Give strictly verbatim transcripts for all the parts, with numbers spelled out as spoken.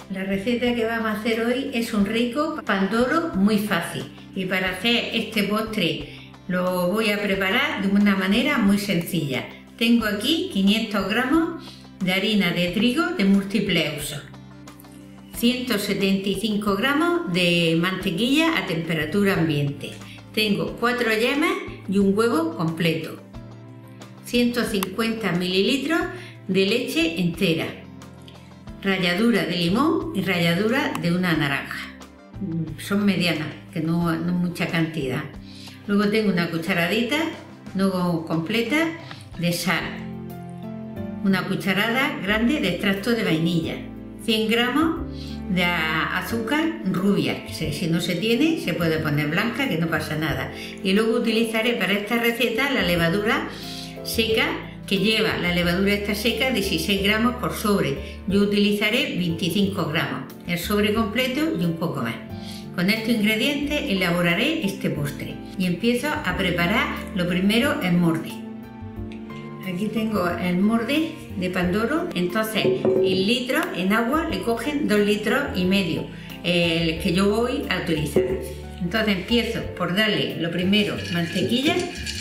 La receta que vamos a hacer hoy es un rico pandoro muy fácil, y para hacer este postre lo voy a preparar de una manera muy sencilla. Tengo aquí quinientos gramos de harina de trigo de múltiple uso, ciento setenta y cinco gramos de mantequilla a temperatura ambiente, tengo cuatro yemas y un huevo completo, ciento cincuenta mililitros de leche entera, ralladura de limón y ralladura de una naranja. Son medianas, que no, no mucha cantidad. Luego tengo una cucharadita, no completa, de sal, una cucharada grande de extracto de vainilla, cien gramos de azúcar rubia, si no se tiene se puede poner blanca, que no pasa nada. Y luego utilizaré para esta receta la levadura seca, que lleva la levadura esta seca dieciséis gramos por sobre. Yo utilizaré veinticinco gramos, el sobre completo y un poco más. Con estos ingredientes elaboraré este postre y empiezo a preparar lo primero el molde. Aquí tengo el molde de pandoro, entonces el litro en agua le cogen dos litros y medio, el que yo voy a utilizar. Entonces empiezo por darle lo primero mantequilla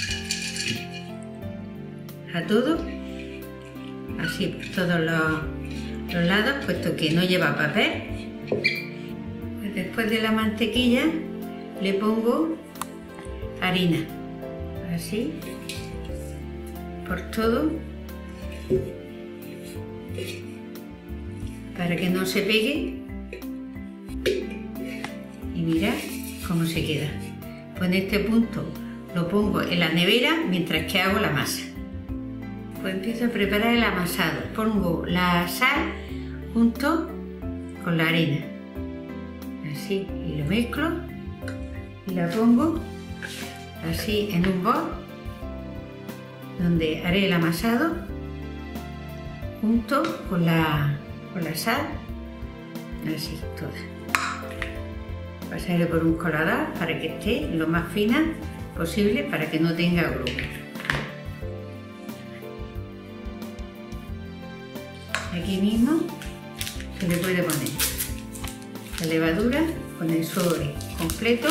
a todo, así por todos los, los lados, puesto que no lleva papel. Pues después de la mantequilla le pongo harina, así por todo, para que no se pegue. Y mirad cómo se queda. Pues en este punto lo pongo en la nevera mientras que hago la masa. Pues empiezo a preparar el amasado. Pongo la sal junto con la harina, así, y lo mezclo y la pongo así en un bol donde haré el amasado junto con la, con la sal, así toda. Pasaré por un colador para que esté lo más fina posible, para que no tenga grumos. Aquí mismo se le puede poner la levadura con el sobre completo,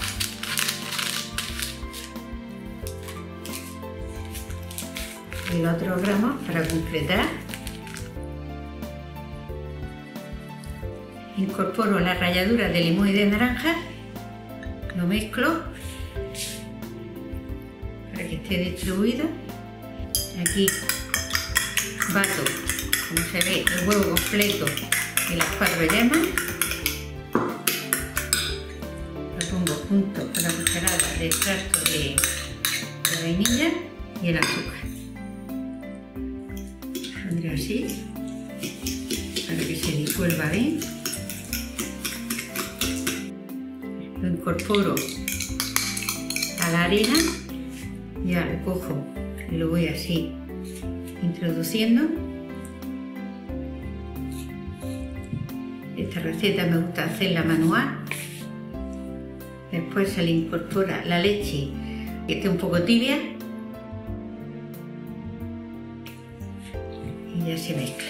y los otros gramos para completar. Incorporo la ralladura de limón y de naranja, lo mezclo para que esté distribuido. Aquí bato, como se ve, el huevo completo y las cuatro yemas. Lo pongo junto con la cucharada de extracto de, de vainilla y el azúcar. Pondré así para que se disuelva bien. Lo incorporo a la harina, ya lo cojo y lo voy así introduciendo. Esta receta me gusta hacerla manual. Después se le incorpora la leche, que esté un poco tibia, y ya se mezcla.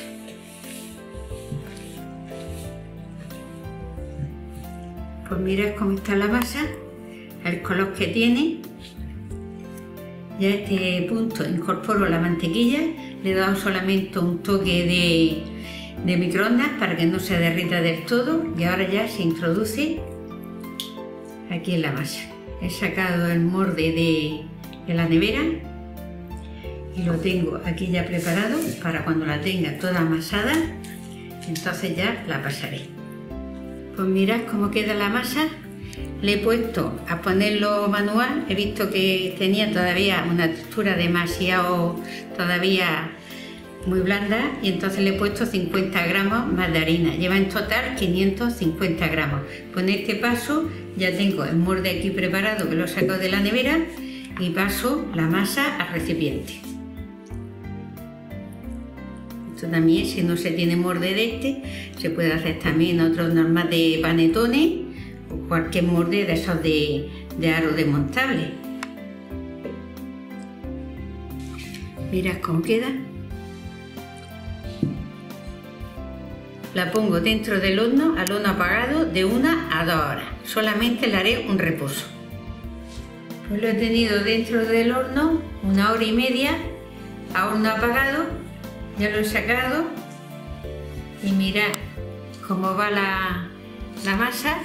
Pues mirad cómo está la masa, el color que tiene. Ya a este punto incorporo la mantequilla, le he dado solamente un toque de, de microondas para que no se derrita del todo, y ahora ya se introduce aquí en la masa. He sacado el molde de, de la nevera y lo tengo aquí ya preparado para cuando la tenga toda amasada, entonces ya la pasaré. Pues mirad cómo queda la masa. Le he puesto a ponerlo manual, he visto que tenía todavía una textura demasiado todavía muy blanda, y entonces le he puesto cincuenta gramos más de harina. Lleva en total quinientos cincuenta gramos. Pues en este paso ya tengo el molde aquí preparado, que lo saco de la nevera, y paso la masa al recipiente. Esto también, si no se tiene molde de este, se puede hacer también otros normal de panetones o cualquier molde de esos de, de aro desmontable. Mirad cómo queda. la pongo dentro del horno, al horno apagado, de una a dos horas. Solamente le haré un reposo. Pues lo he tenido dentro del horno una hora y media, a horno apagado. Ya lo he sacado y mirad cómo va la, la masa.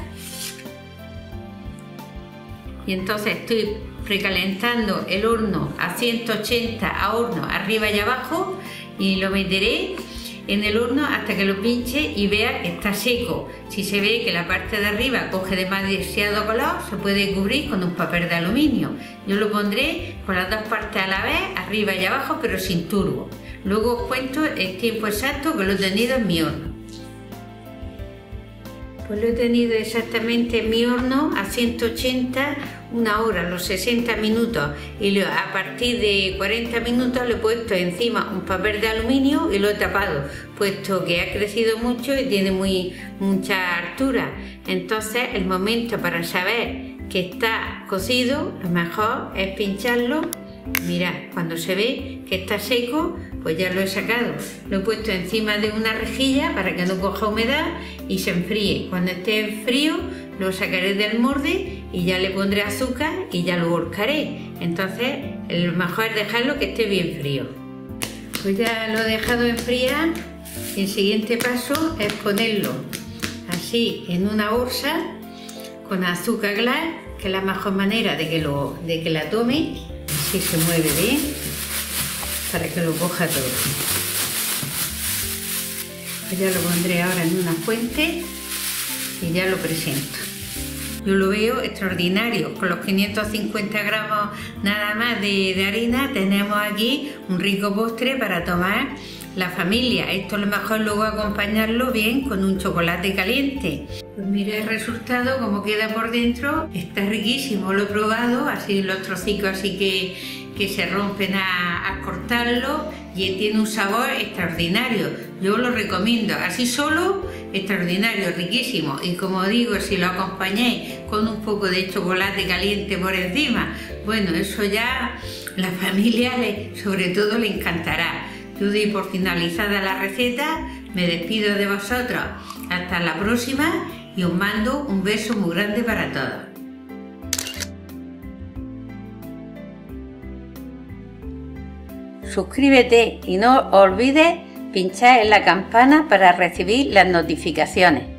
Y entonces estoy precalentando el horno a ciento ochenta a horno arriba y abajo, y lo meteré en el horno hasta que lo pinche y vea que está seco. Si se ve que la parte de arriba coge demasiado color, se puede cubrir con un papel de aluminio. Yo lo pondré con las dos partes a la vez, arriba y abajo, pero sin turbo. Luego os cuento el tiempo exacto que lo he tenido en mi horno. Pues lo he tenido exactamente en mi horno a ciento ochenta, una hora, los sesenta minutos, y lo, a partir de cuarenta minutos le he puesto encima un papel de aluminio y lo he tapado, puesto que ha crecido mucho y tiene muy, mucha altura. Entonces el momento para saber que está cocido, lo mejor es pincharlo. Mirad, cuando se ve que está seco, pues ya lo he sacado. Lo he puesto encima de una rejilla para que no coja humedad y se enfríe. Cuando esté frío, lo sacaré del molde y ya le pondré azúcar y ya lo volcaré. Entonces, lo mejor es dejarlo que esté bien frío. Pues ya lo he dejado enfriar y el siguiente paso es ponerlo así en una bolsa con azúcar glass, que es la mejor manera de que, lo, de que la tome. Así se mueve bien para que lo coja todo. Pues ya lo pondré ahora en una fuente y ya lo presento. Yo lo veo extraordinario. Con los quinientos cincuenta gramos nada más de, de harina tenemos aquí un rico postre para tomar la familia. Esto es lo mejor luego acompañarlo bien con un chocolate caliente. Pues mira el resultado, como queda por dentro. Está riquísimo, lo he probado, así los trocitos así que, que se rompen a, a cortarlo, y tiene un sabor extraordinario. Yo lo recomiendo, así solo, extraordinario, riquísimo. Y como digo, si lo acompañáis con un poco de chocolate caliente por encima, bueno, eso ya la familia le, sobre todo le encantará. Yo doy por finalizada la receta, me despido de vosotros hasta la próxima y os mando un beso muy grande para todos. Suscríbete y no olvides pinchar en la campana para recibir las notificaciones.